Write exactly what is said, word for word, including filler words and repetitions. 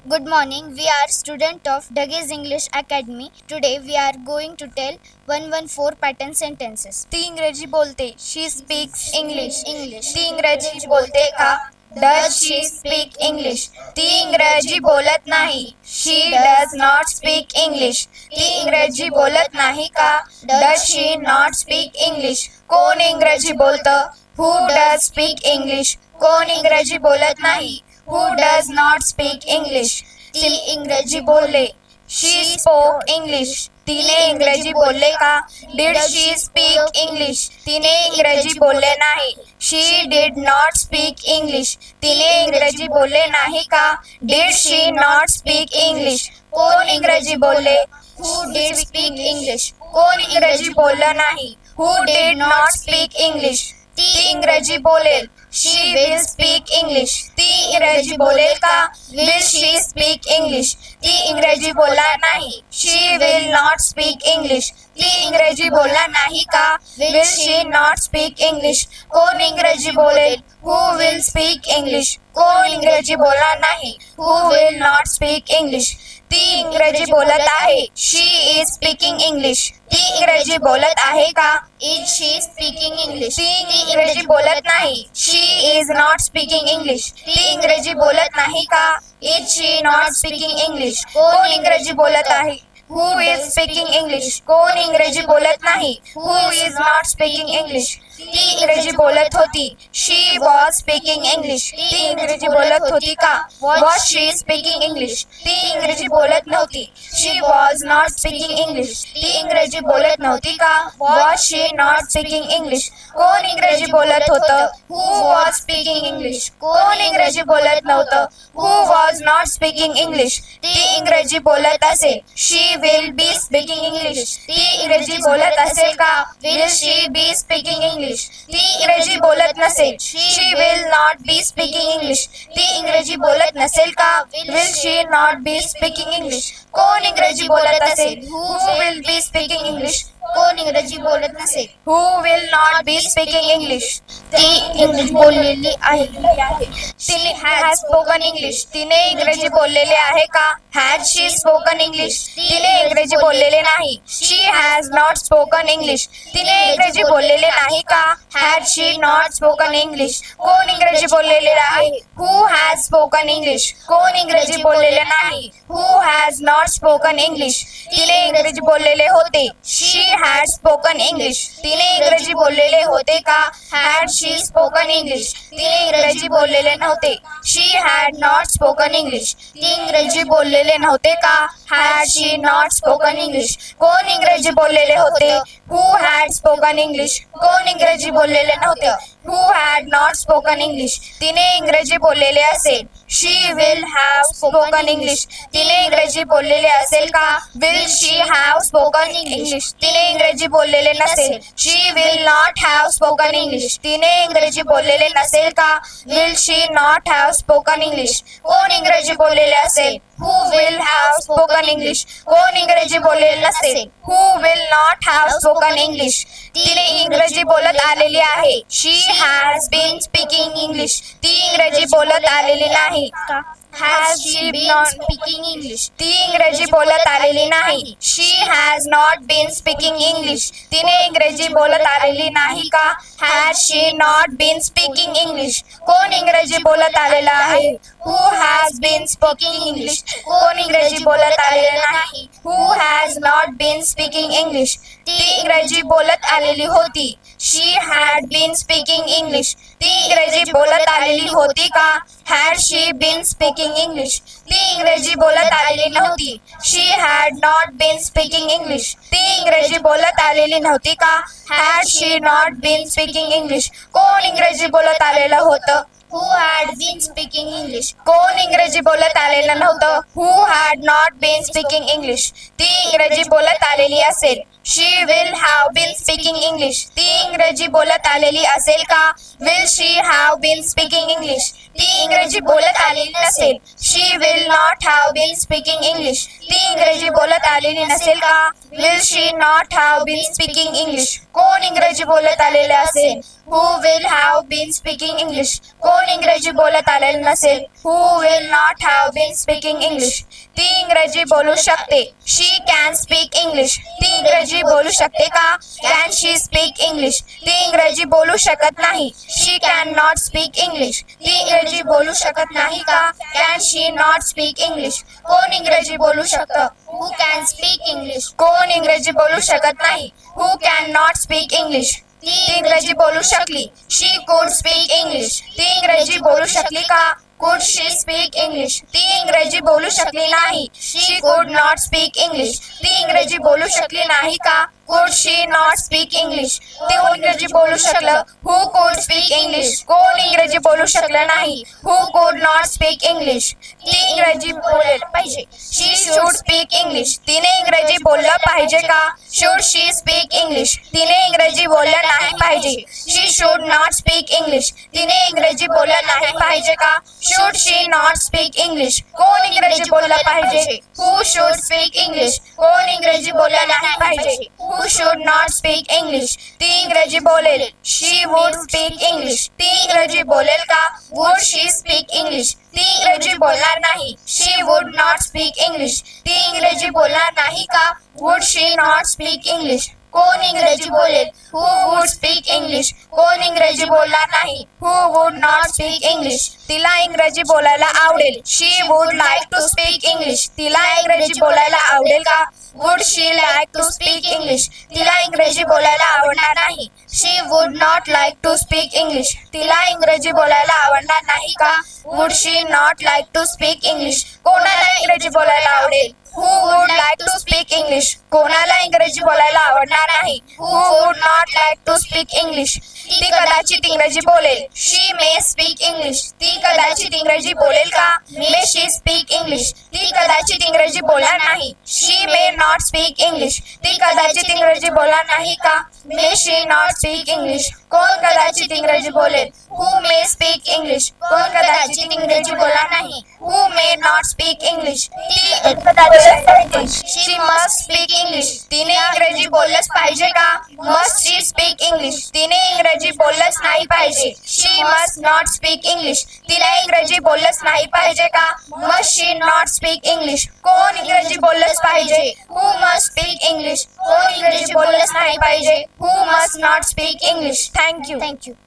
Good morning. We are student of Duggies English Academy. Today we are going to tell one hundred fourteen pattern sentences. ती इंग्रजी बोलते. She speaks English. English. ती इंग्रजी बोलते का? Does she speak English? ती इंग्रजी बोलत नाही. She does not speak English. ती इंग्रजी बोलत नाही का? Does she not speak English? कोण इंग्रजी बोलतं? Who does speak English? कोण इंग्रजी बोलत नाही. Who does not speak English? ती इंग्रजी बोलले. She spoke English. तिने इंग्रजी बोलले का? Did she speak English? तिने इंग्रजी बोलले नाही. She did not speak English. तिने इंग्रजी बोलले नाही का? Did she not speak English? कोण इंग्रजी बोलले? Who did speak English? कोण इंग्रजी बोललं नाही. Who did not speak English? ती इंग्रजी बोलेल. She will speak English. ती इंग्रजी बोलेल का? Will she speak English? ती इंग्रजी बोलणार नाही. She will not speak English. ती इंग्रजी बोलणार नाही का? Will she not speak English? कोण इंग्रजी बोलेल? Who will speak English? कोण इंग्रजी बोलणार नाही. Who will not speak English? ती इंग्रजी बोलत आहे. She is speaking English. ती इंग्रजी बोलत आहे का? Is she speaking English? ती इंग्रजी बोलत नाही. She is not speaking English. ती इंग्रजी बोलत नाही का? Is she not speaking English? कोण इंग्रजी बोलत आहे. Who is speaking English? कोण इंग्रजी बोलत नाही. Who is not speaking English? ती इंग्रजी बोलत होती. She was speaking English. ती इंग्रजी बोलत होती का? Was she speaking English? ती इंग्रजी बोलत नव्हती. She was not speaking English. ती इंग्रजी बोलत नव्हती का? Was she not speaking English? कोण इंग्रजी बोलत होतं? Who was speaking English? कोण इंग्रजी बोलत नव्हतं? Who was not speaking English? ती इंग्रजी बोलत असेल. She will be speaking English. ती इंग्रजी बोलत असेल का? Will she be speaking English? ती इंग्रजी बोलत नसेल. She will not be speaking English. ती इंग्रजी बोलत नसेल का? Will she not be speaking English? कोण इंग्रजी बोलत असेल? Who will be speaking English? कोण इंग्रजी बोलत नसेल. Who will not be speaking English? ती इंग्रजी बोललेली आहे. तिने has spoken English. तिने इंग्रजी बोललेले आहे का? Has she spoken English? तिने इंग्रजी बोललेले नाही. She has not spoken English. तिने इंग्रजी बोललेले नाही का? Had she not spoken English? कोण इंग्रजी बोललेले आहे? Who has spoken English? कोण इंग्रजी बोललेले नाही. Who has not spoken English? तिने इंग्रजी बोललेले होते. She had spoken English. तिने इंग्रजी बोललेले होते का? Had she spoken English? तिने इंग्रजी बोललेले नव्हते. She had not spoken English. ती इंग्रजी बोललेले नव्हते का? Had she not spoken English? कोण इंग्रजी बोललेले होते? Who had spoken English? कोण इंग्रजी बोललेले नव्हते. Who had not spoken English? तिने इंग्रजी बोललेले असेल. She will have spoken English. तिने इंग्रजी बोललेले असेल का? Will she have spoken English? तिने इंग्रजी बोललेले नसेल. She will not have spoken English. तिने इंग्रजी बोललेले नसेल का? Will she not have spoken English? कोण इंग्रजी बोललेले असेल? Who will have spoken English? कोण इंग्रजी बोललेले नसेल. Who will not have spoken English? तिने इंग्रजी बोलत आलेली आहे. She has been speaking English. ती इंग्रजी बोलत आलेली नाही. Has she been speaking English? ती इंग्रजी बोलत आलेली नाही. She has not been speaking English. तिने इंग्रजी बोलत आलेली नाही का? Has she not been speaking English? कोण इंग्रजी बोलत आलेला आहे? Who has been speaking English? कोण इंग्रजी बोलत आलेले नाही. Who has not been speaking English? ती इंग्रजी बोलत आलेली होती. She had been speaking English. ती इंग्रजी बोलत आलेली होती का? Had she been speaking English? ती इंग्रजी बोलत आलेली नव्हती. She had not been speaking English. ती इंग्रजी बोलत आलेली नव्हती का? Had she not been speaking English? कोण इंग्रजी बोलत आलेलं होतं? Who had been speaking English? कोण इंग्रजी बोलत आलेलं नव्हतं. Who had not been speaking English? ती इंग्रजी बोलत आलेली असेल. She will have been speaking English. ती इंग्रजी बोलत आलेली असेल का? Will she have been speaking English. ती इंग्रजी बोलत आलेली नसेल. She will not have been speaking English. ती इंग्रजी बोलत आलेली नसेल का? Will she not have been speaking English. कोण इंग्रजी बोलत आलेले असेल? Who will have been speaking English. कोण इंग्रजी बोलत आलेले नसेल? Who will not have been speaking English. ती इंग्रजी बोलू शकते. She can speak English. ती इंग्रजी बोलू शकते का? Can she speak English. ती इंग्रजी बोलू शकत नाही. She can not speak English. ती इंग्रजी बोलू शकत नाही का? Can she not speak English. कोण इंग्रजी बोलू शकतं? Who can speak English? कोण इंग्रजी बोलू शकत नाही? Who can not speak English. ती इंग्रजी बोलू शकली. शी कुड स्पीक इंग्लिश. ती इंग्रजी बोलू शकली का? कुड शी स्पीक इंग्लिश. ती इंग्रजी बोलू शकली नाही. शी कुड नॉट स्पीक इंग्लिश. ती इंग्रजी बोलू शकली नाही का? कुड शी नॉट स्पीक इंग्लिश. ती इंग्रजी बोलू शकलं. हु कुड स्पीक इंग्लिश. कोण इंग्रजी बोलू शकलं नाही? हु कुड नॉट स्पीक इंग्लिश. ती इंग्रजी बोलायला पाहिजे. She should speak English. तिने इंग्रजी बोललं पाहिजे का? Should she speak English. तिने इंग्रजी बोललं नाही पाहिजे. She should not speak English. तिने इंग्रजी बोललं नाही पाहिजे का? Should she not speak English. कोण इंग्रजी बोललं पाहिजे? Who should speak English. कोण इंग्रजी बोललं नाही पाहिजे? Who should not speak English. ती इंग्रजी बोलेल. She would speak English. ती इंग्रजी बोलेल का? Would she speak English. ती इंग्रजी बोलणार नाही. She would not speak English. ती इंग्रजी बोलणार नाही का? Would she not speak English. कोण इंग्रजी बोलेल? Who would speak English. कोण इंग्रजी बोलणार नाही? Who would not speak English. तिला इंग्रजी बोलायला आवडेल. She would like to speak English. तिला इंग्रजी बोलायला आवडेल का? Would she like to speak English. तिला इंग्रजी बोलायला आवडणार नाही. She would not like to speak English. तिला इंग्रजी बोलायला आवडणार नाही का? Would she not like to speak English. कोणाला इंग्रजी बोलायला आवडेल? Who would like to speak English. कोणाला इंग्रजी बोलायला आवडणार नाही? Who would not like to speak English. ती कदाचित इंग्रजी बोलेल. She may speak English. ती कदाचित इंग्रजी बोलेल का? May she speak English. ती कदाचित इंग्रजी बोलणार नाही. She may not speak English. ती कदाचित इंग्रजी बोलणार नाही का? May she not speak English. कोण कदाचित इंग्रजी बोलेल? Who may speak English. कोण कदाचित इंग्रजी बोलणार नाही? Who may not speak English. ती कदाचित शी मस्ट स्पीक इंग्लिश. तिने इंग्रजी बोललंच पाहिजे का? मस्ट शी स्पीक इंग्लिश. तिने इंग्रजी बोललंच नाही पाहिजे. शी मस्ट नॉट स्पीक इंग्लिश. तिला इंग्रजी बोललंच नाही पाहिजे का? Must she not speak English. कोण इंग्रजी बोललंच पाहिजे? हु मस्ट स्पीक इंग्लिश. कोण इंग्रजी बोललंच नाही पाहिजे? हु must not speak English. Thank you. Thank you.